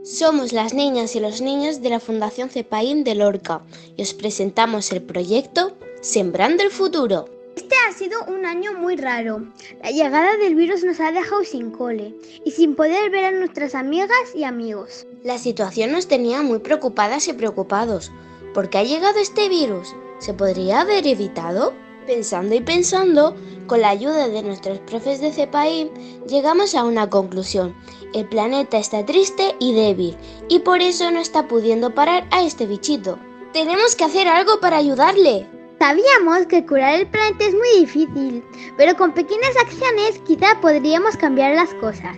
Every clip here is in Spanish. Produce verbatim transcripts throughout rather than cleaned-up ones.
Somos las niñas y los niños de la Fundación Cepaín de Lorca y os presentamos el proyecto Sembrando el Futuro. Este ha sido un año muy raro. La llegada del virus nos ha dejado sin cole y sin poder ver a nuestras amigas y amigos. La situación nos tenía muy preocupadas y preocupados. ¿Por qué ha llegado este virus? ¿Se podría haber evitado? Pensando y pensando, con la ayuda de nuestros profes de Cepaín, llegamos a una conclusión. El planeta está triste y débil, y por eso no está pudiendo parar a este bichito. ¡Tenemos que hacer algo para ayudarle! Sabíamos que curar el planeta es muy difícil, pero con pequeñas acciones quizá podríamos cambiar las cosas.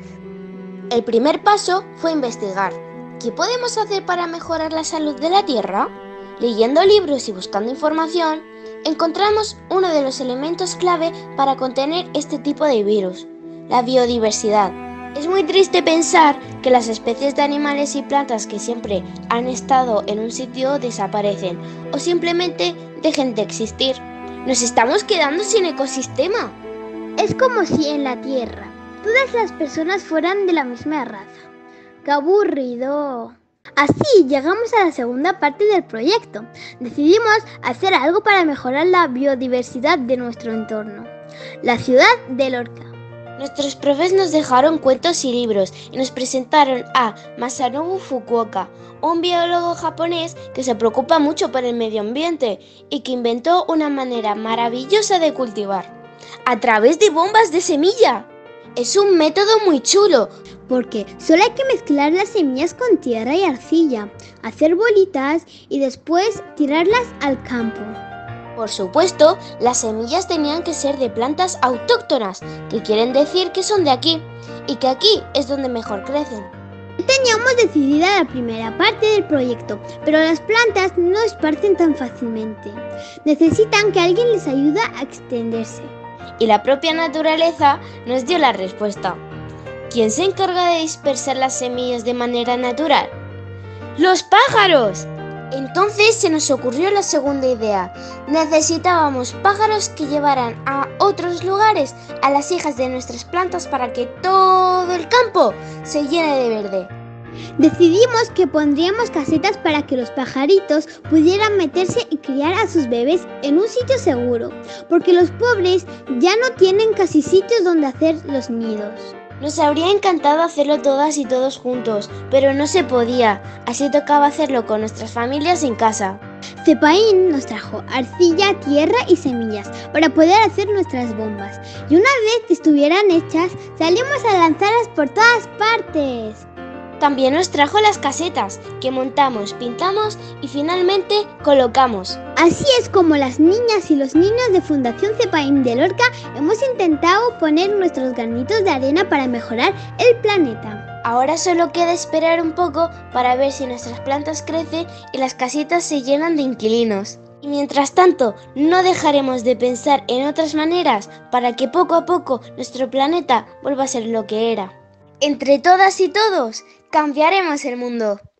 El primer paso fue investigar. ¿Qué podemos hacer para mejorar la salud de la Tierra? Leyendo libros y buscando información, encontramos uno de los elementos clave para contener este tipo de virus, la biodiversidad. Es muy triste pensar que las especies de animales y plantas que siempre han estado en un sitio desaparecen o simplemente dejen de existir. Nos estamos quedando sin ecosistema. Es como si en la Tierra todas las personas fueran de la misma raza. ¡Qué aburrido! Así llegamos a la segunda parte del proyecto. Decidimos hacer algo para mejorar la biodiversidad de nuestro entorno. La ciudad de Lorca. Nuestros profes nos dejaron cuentos y libros y nos presentaron a Masanobu Fukuoka, un biólogo japonés que se preocupa mucho por el medio ambiente y que inventó una manera maravillosa de cultivar, a través de bombas de semilla. Es un método muy chulo, porque solo hay que mezclar las semillas con tierra y arcilla, hacer bolitas y después tirarlas al campo. Por supuesto, las semillas tenían que ser de plantas autóctonas, que quieren decir que son de aquí, y que aquí es donde mejor crecen. Teníamos decidida la primera parte del proyecto, pero las plantas no esparcen tan fácilmente. Necesitan que alguien les ayude a extenderse. Y la propia naturaleza nos dio la respuesta. ¿Quién se encarga de dispersar las semillas de manera natural? ¡Los pájaros! Entonces se nos ocurrió la segunda idea. Necesitábamos pájaros que llevaran a otros lugares a las hijas de nuestras plantas para que todo el campo se llene de verde. Decidimos que pondríamos casetas para que los pajaritos pudieran meterse y criar a sus bebés en un sitio seguro, porque los pobres ya no tienen casi sitios donde hacer los nidos. Nos habría encantado hacerlo todas y todos juntos, pero no se podía, así tocaba hacerlo con nuestras familias en casa. Cepaín nos trajo arcilla, tierra y semillas para poder hacer nuestras bombas, y una vez que estuvieran hechas, salimos a lanzarlas por todas partes. También nos trajo las casetas, que montamos, pintamos y finalmente colocamos. Así es como las niñas y los niños de Fundación Cepaín de Lorca hemos intentado poner nuestros granitos de arena para mejorar el planeta. Ahora solo queda esperar un poco para ver si nuestras plantas crecen y las casitas se llenan de inquilinos. Y mientras tanto, no dejaremos de pensar en otras maneras para que poco a poco nuestro planeta vuelva a ser lo que era. Entre todas y todos, cambiaremos el mundo.